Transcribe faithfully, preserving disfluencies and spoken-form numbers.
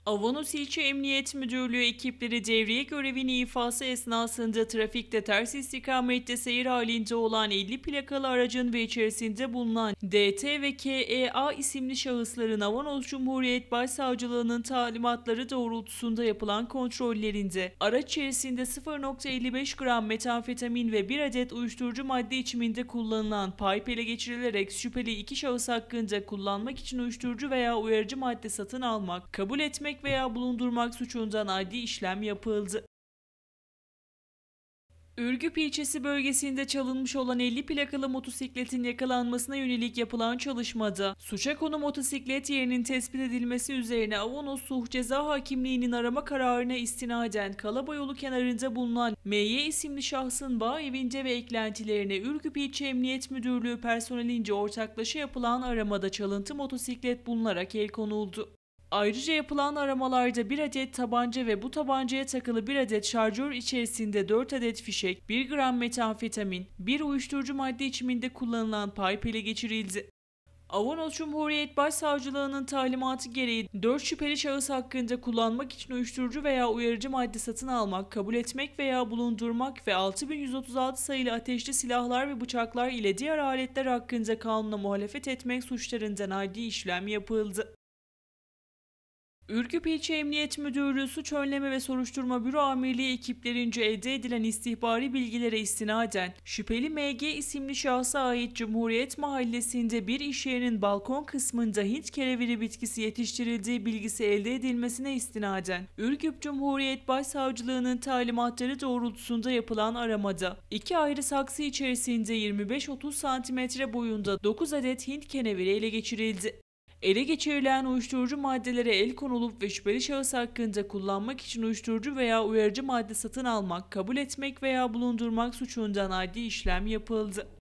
Avanos İlçe Emniyet Müdürlüğü ekipleri devriye görevini ifası esnasında trafikte ters istikamette seyir halinde olan elli plakalı aracın ve içerisinde bulunan D T ve K E A isimli şahısların Avanos Cumhuriyet Başsavcılığı'nın talimatları doğrultusunda yapılan kontrollerinde araç içerisinde sıfır nokta elli beş gram metamfetamin ve bir adet uyuşturucu madde içiminde kullanılan pipe ele geçirilerek şüpheli iki şahıs hakkında kullanmak için uyuşturucu veya uyarıcı madde satın almak, kabul etmek veya bulundurmak suçundan adli işlem yapıldı. Ürgüp ilçesi bölgesinde çalınmış olan elli plakalı motosikletin yakalanmasına yönelik yapılan çalışmada suça konu motosiklet yerinin tespit edilmesi üzerine Avanos Suh Ceza Hakimliği'nin arama kararına istinaden Kalaba yolu kenarında bulunan M Y isimli şahsın bağ evinde ve eklentilerine Ürgüp İlçe Emniyet Müdürlüğü personelince ortaklaşa yapılan aramada çalıntı motosiklet bulunarak el konuldu. Ayrıca yapılan aramalarda bir adet tabanca ve bu tabancaya takılı bir adet şarjör içerisinde dört adet fişek, bir gram metamfetamin, bir uyuşturucu madde içiminde kullanılan pipe ele geçirildi. Avanos Cumhuriyet Başsavcılığı'nın talimatı gereği dört şüpheli şahıs hakkında kullanmak için uyuşturucu veya uyarıcı madde satın almak, kabul etmek veya bulundurmak ve altı bin yüz otuz altı sayılı ateşli silahlar ve bıçaklar ile diğer aletler hakkında kanuna muhalefet etmek suçlarından adli işlem yapıldı. Ürgüp İlçe Emniyet Müdürlüğü Suç Önleme ve Soruşturma Büro Amirliği ekiplerince elde edilen istihbari bilgilere istinaden şüpheli M G isimli şahsa ait Cumhuriyet Mahallesi'nde bir işyerinin balkon kısmında Hint kereviri bitkisi yetiştirildiği bilgisi elde edilmesine istinaden Ürgüp Cumhuriyet Başsavcılığı'nın talimatları doğrultusunda yapılan aramada iki ayrı saksı içerisinde yirmi beş otuz santimetre boyunda dokuz adet Hint keneviri ele geçirildi. Ele geçirilen uyuşturucu maddelere el konulup ve şüpheli şahıs hakkında kullanmak için uyuşturucu veya uyarıcı madde satın almak, kabul etmek veya bulundurmak suçundan adli işlem yapıldı.